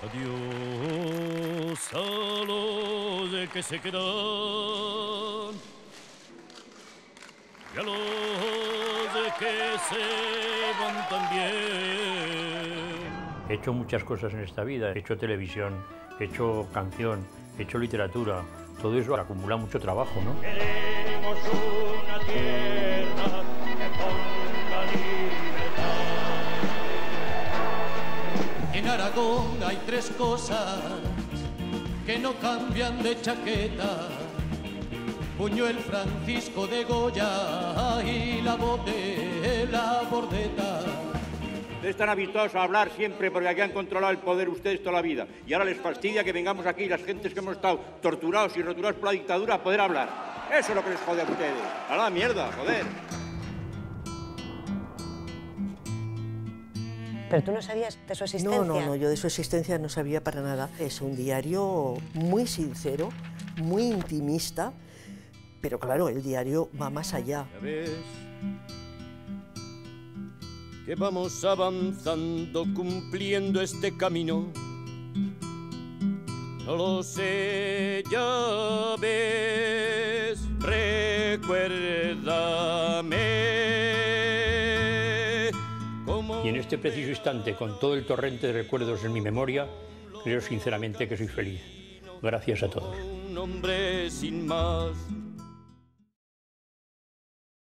Adiós a los que se quedan y a los que se van también. He hecho muchas cosas en esta vida, he hecho televisión, he hecho canción, he hecho literatura, todo eso acumula mucho trabajo, ¿no? Queremos una tierra que ponga libertad. En Aragón hay tres cosas que no cambian de chaqueta: Buñuel, Francisco de Goya y la voz de la Bordeta. Están habituados a hablar siempre porque aquí han controlado el poder ustedes toda la vida. Y ahora les fastidia que vengamos aquí las gentes que hemos estado torturados y roturados por la dictadura a poder hablar. Eso es lo que les jode a ustedes. A la mierda, joder. ¿Pero tú no sabías de su existencia? No, yo de su existencia no sabía para nada. Es un diario muy sincero, muy intimista, pero claro, el diario va más allá. Ya ves que vamos avanzando, cumpliendo este camino. No lo sé, ya ves, recuérdame. Y en este preciso instante, con todo el torrente de recuerdos en mi memoria, creo sinceramente que soy feliz. Gracias a todos. Un hombre sin más.